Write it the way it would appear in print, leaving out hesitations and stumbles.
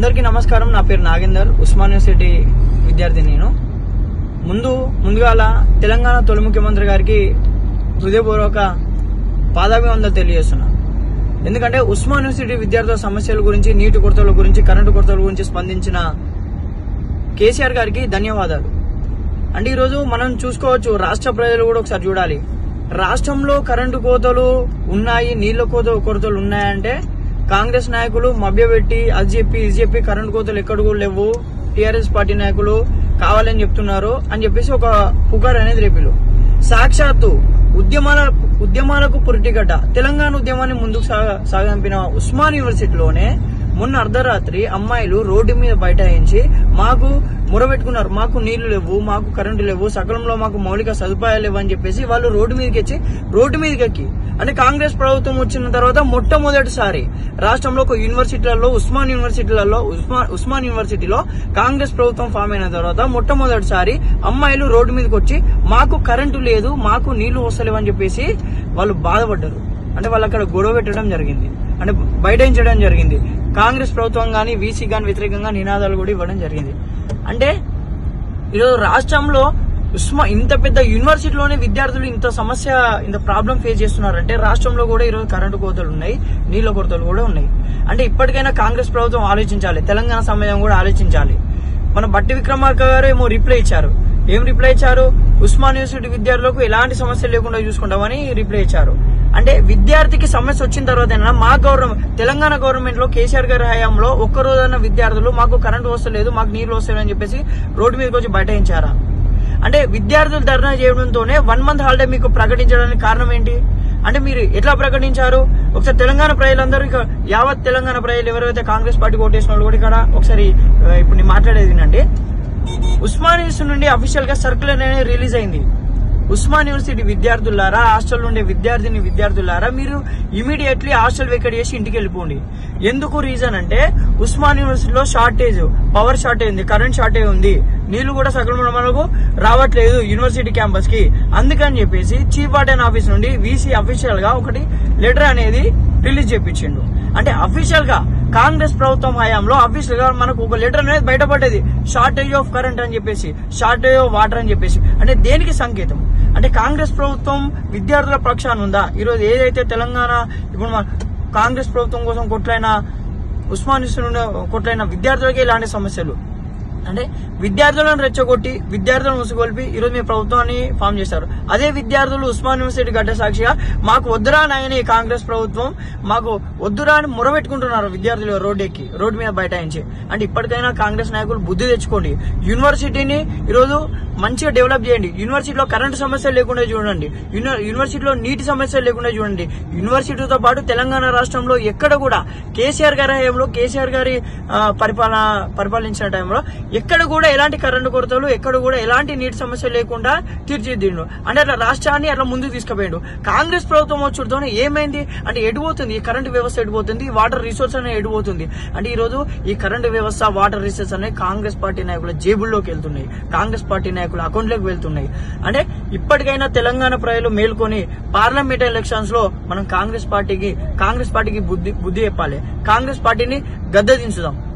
అందరికీ నమస్కారం. నా పేరు నాగేందర్, ఉస్మాన్ యూనివర్సిటీ విద్యార్థి. నేను ముందుగాల తెలంగాణ తొలి ముఖ్యమంత్రి గారికి హృదయపూర్వక పాదాభివందనలు తెలియజేస్తున్నా. ఎందుకంటే ఉస్మాన్ యూనివర్సిటీ విద్యార్థుల సమస్యల గురించి, నీటి కొరతల గురించి, కరెంటు కొరతల గురించి స్పందించిన కేసీఆర్ గారికి ధన్యవాదాలు. అంటే ఈరోజు మనం చూసుకోవచ్చు, రాష్ట్ర ప్రజలు కూడా ఒకసారి చూడాలి. రాష్ట్రంలో కరెంటు కోతలు ఉన్నాయి, నీళ్ల కొరతలు ఉన్నాయంటే కాంగ్రెస్ నాయకులు మభ్యపెట్టి అది చెప్పి ఇది చెప్పి కరెంటు కోతలు ఎక్కడ కూడా లేవు, టీఆర్ఎస్ పార్టీ నాయకులు కావాలని చెప్తున్నారు అని చెప్పేసి ఒక పుకార్ అనేది రేపిలు. సాక్షాత్తు ఉద్యమాలకు పురిటిగడ్డ తెలంగాణ ఉద్యమాన్ని ముందుకు సాగంపిన ఉస్మాన్ యూనివర్సిటీలోనే మొన్న అర్ధరాత్రి అమ్మాయిలు రోడ్డు మీద బైఠాయించి మాకు మురబెట్టుకున్నారు. మాకు నీళ్లు లేవు, మాకు కరెంటు లేవు, సకలంలో మాకు మౌలిక సదుపాయాలు లేవు అని చెప్పేసి వాళ్ళు రోడ్డు మీదకి ఎక్కి అంటే కాంగ్రెస్ ప్రభుత్వం వచ్చిన తర్వాత మొట్టమొదటిసారి రాష్ట్రంలో ఒక యూనివర్సిటీలలో ఉస్మాన్ యూనివర్సిటీలో కాంగ్రెస్ ప్రభుత్వం ఫామ్ అయిన తర్వాత మొట్టమొదటిసారి అమ్మాయిలు రోడ్డు మీదకి వచ్చి మాకు కరెంటు లేదు, మాకు నీళ్లు వస్తలేవు అని చెప్పేసి వాళ్ళు బాధపడ్డారు. అంటే వాళ్ళు అక్కడ గొడవ పెట్టడం జరిగింది, అంటే బైఠాయించడం జరిగింది. కాంగ్రెస్ ప్రభుత్వం గానీ వీసీ గానీ వ్యతిరేకంగా నినాదాలు కూడా ఇవ్వడం జరిగింది. అంటే ఈరోజు రాష్ట్రంలో ఇంత పెద్ద యూనివర్సిటీలోనే విద్యార్థులు ఇంత ప్రాబ్లం ఫేస్ చేస్తున్నారంటే రాష్ట్రంలో కూడా ఈరోజు కరెంటు కోతలు ఉన్నాయి, నీళ్ల కొరతలు కూడా ఉన్నాయి. అంటే ఇప్పటికైనా కాంగ్రెస్ ప్రభుత్వం ఆలోచించాలి, తెలంగాణ సమయం కూడా ఆలోచించాలి. మన బట్టి విక్రమార్క గారు ఏమో రిప్లై ఇచ్చారు. ఏం రిప్లై ఇచ్చారు? ఉస్మాన్ యూనివర్సిటీ విద్యార్థులకు ఎలాంటి సమస్యలు లేకుండా చూసుకుంటామని రిప్లై ఇచ్చారు. అంటే విద్యార్థికి సమస్య వచ్చిన తర్వాత మా తెలంగాణ గవర్నమెంట్ లో కేసీఆర్ గారి హయాంలో ఒక్కరోజైనా విద్యార్థులు మాకు కరెంటు వస్తలేదు, మాకు నీళ్లు వస్తలేదు అని చెప్పేసి రోడ్డు మీదకి వచ్చి బైఠాయించారా? అంటే విద్యార్థులు ధర్నా చేయడంతోనే 1 month హాలిడే మీకు ప్రకటించడానికి కారణం ఏంటి? అంటే మీరు ఎట్లా ప్రకటించారు? ఒకసారి తెలంగాణ ప్రజలందరూ, యావత్ తెలంగాణ ప్రజలు ఎవరైతే కాంగ్రెస్ పార్టీ ఓటేసిన వాళ్ళు కూడా ఇక్కడ ఒకసారి ఇప్పుడు నేను మాట్లాడేది వినండి. ఉస్మాన్ యూనివర్సిటీ నుండి అఫీషియల్ గా సర్కులర్ అనేది రిలీజ్ అయింది. ఉస్మాన్ యూనివర్సిటీ విద్యార్థులారా, హాస్టల్ ఉండే విద్యార్థులారా, మీరు ఇమీడియట్లీ హాస్టల్ వెకేట్ చేసి ఇంటికి వెళ్ళిపోండి. ఎందుకు రీజన్ అంటే ఉస్మాన్ యూనివర్సిటీలో పవర్ షార్టేజ్ ఉంది, కరెంట్ షార్టేజ్ ఉంది, నీళ్లు కూడా సగం మనకు రావట్లేదు యూనివర్సిటీ క్యాంపస్ కి. అందుకని చెప్పేసి చీఫ్ వార్డెన్ ఆఫీస్ నుండి వీసీ అఫీషియల్ గా ఒకటి లెటర్ అనేది రిలీజ్ చేయించిండు. అంటే అఫీషియల్ గా కాంగ్రెస్ ప్రభుత్వం హయాంలో అఫీషియల్ గా మనకు ఒక లెటర్ అనేది బయటపడ్డది, షార్టేజ్ ఆఫ్ కరెంట్ అని చెప్పేసి, షార్టేజ్ ఆఫ్ వాటర్ అని చెప్పేసి. అంటే దేనికి సంకేతం? అంటే కాంగ్రెస్ ప్రభుత్వం విద్యార్థుల పక్షాన ఉందా? ఈరోజు ఏదైతే తెలంగాణ ఇప్పుడు కాంగ్రెస్ ప్రభుత్వం కోసం ఉస్మాన్ కొట్లైన విద్యార్థులకి ఇలాంటి సమస్యలు, అంటే విద్యార్థులను రెచ్చగొట్టి విద్యార్థులను ముసుగొల్పి ఈరోజు మీ ప్రభుత్వాన్ని ఫామ్ చేశారు. అదే విద్యార్థులు ఉస్మాన్ యూనివర్సిటీ గడ్డ సాక్షిగా మాకు వద్దురా నాయని కాంగ్రెస్ ప్రభుత్వం, మాకు వద్దురా అని మురబెట్టుకుంటున్నారు విద్యార్థులు రోడ్డు మీద బైఠాయించి. అంటే ఇప్పటికైనా కాంగ్రెస్ నాయకులు బుద్ధి తెచ్చుకోండి, యూనివర్సిటీని ఈరోజు మంచిగా డెవలప్ చేయండి. యూనివర్సిటీలో కరెంటు సమస్యలు లేకుండా చూడండి, యూనివర్సిటీలో నీటి సమస్యలు లేకుండా చూడండి. యూనివర్సిటీతో పాటు తెలంగాణ రాష్ట్రంలో ఎక్కడ కూడా కేసీఆర్ గారి హయాంలో, కేసీఆర్ గారి పరిపాలించిన టైంలో ఎక్కడ కూడా ఎలాంటి కరెంటు కొరతలు, ఎక్కడ కూడా ఎలాంటి నీటి సమస్య లేకుండా తీర్చిదిద్దిండు. అంటే అట్లా రాష్ట్రాన్ని అట్లా ముందుకు తీసుకుపోయిండు. కాంగ్రెస్ ప్రభుత్వం వచ్చుడుతోనే ఏమైంది అంటే ఎడిపోతుంది, ఈ కరెంటు వ్యవస్థ ఎడిపోతుంది, వాటర్ రిసోర్స్ అనేది ఎడిపోతుంది. అంటే ఈ రోజు ఈ కరెంటు వ్యవస్థ, వాటర్ రిసోర్స్ అనేవి కాంగ్రెస్ పార్టీ నాయకుల జేబుల్లోకి వెళ్తున్నాయి, కాంగ్రెస్ పార్టీ నాయకుల అకౌంట్లోకి వెళ్తున్నాయి. అంటే ఇప్పటికైనా తెలంగాణ ప్రజలు మేల్కొని పార్లమెంట్ ఎలక్షన్స్ లో మనం కాంగ్రెస్ పార్టీకి బుద్ధి చెప్పాలి, కాంగ్రెస్ పార్టీని గద్దె దించుదాం.